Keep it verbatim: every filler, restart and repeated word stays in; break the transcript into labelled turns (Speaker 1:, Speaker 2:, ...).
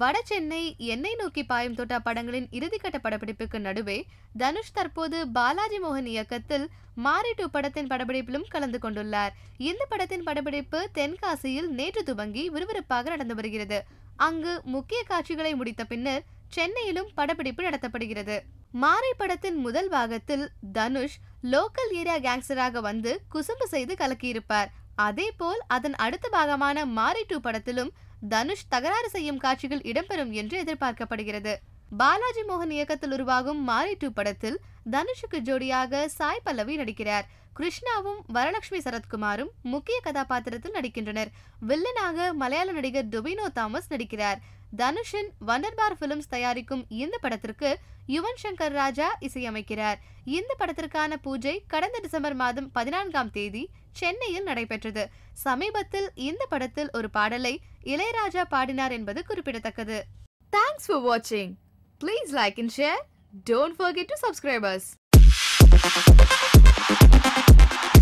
Speaker 1: வட சென்னை எண்ணெய் நோக்கி பாயும் தோட்டா படங்களின் இறுதிக்கட்ட படப்பிடிப்புக்கு நடுவே தனுஷ் தற்போது பாலாஜி மோகன் இயக்கத்தில் மாரி டூ படத்தின் படப்பிடிப்பிலும் கலந்து கொண்டுள்ளார். இந்த படத்தின் படப்பிடிப்பு தென்காசியில் நேற்று துவங்கி விறுவிறுப்பாக நடந்து வருகிறது. அங்கு முக்கிய காட்சிகளை முடித்த பின்னர் சென்னையிலும் படப்பிடிப்பு நடத்தப்படுகிறது. மாரி படத்தின் முதல் பாகத்தில் தனுஷ் லோக்கல் ஏரியா கேங்ஸ்டராக வந்து குசும்பு செய்து கலக்கியிருப்பார். அதே போல் அதன் அடுத்த பாகமான மாரி டூ படத்திலும் தனுஷ் தகராறு செய்யும் காட்சிகள் இடம்பெறும் என்று எதிர்பார்க்கப்படுகிறது. பாலாஜி மோகன் இயக்கத்தில் உருவாகும் மாரி டூ படத்தில் தனுஷுக்கு ஜோடியாக சாய் பல்லவி நடிக்கிறார். கிருஷ்ணாவும் வரலட்சுமி சரத்குமாரும் முக்கிய கதாபாத்திரத்தில் நடிக்கின்றனர். வில்லனாக மலையாள நடிகர் டொபினோ தாமஸ் நடிக்கிறார். தனுஷின் வண்டர்பார் பிலிம்ஸ் தயாரிக்கும் இந்த படத்திற்கு யுவன் சங்கர் ராஜா இசையமைக்கிறார். இந்த படத்திற்கான பூஜை கடந்த டிசம்பர் மாதம் பதினான்காம் தேதி சென்னையில் நடைபெற்றது. சமீபத்தில் இந்த படத்தில் ஒரு பாடலை இளையராஜா பாடினார் என்பது குறிப்பிடத்தக்கது. Thanks for watching. Please like and share. Don't forget to subscribe us.